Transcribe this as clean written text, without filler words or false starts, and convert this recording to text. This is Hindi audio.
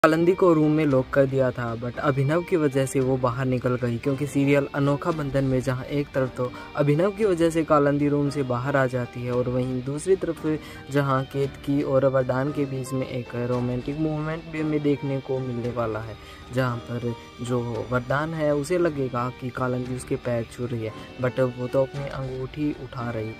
कालिंदी को रूम में लॉक कर दिया था, बट अभिनव की वजह से वो बाहर निकल गई। क्योंकि सीरियल अनोखा बंधन में जहां एक तरफ तो अभिनव की वजह से कालिंदी रूम से बाहर आ जाती है और वहीं दूसरी तरफ जहां केतकी और वरदान के बीच में एक रोमांटिक मूवमेंट भी हमें देखने को मिलने वाला है, जहां पर जो वरदान है उसे लगेगा कि कालिंदी उसके पैर छू रही है, बट वो तो अपनी अंगूठी उठा रही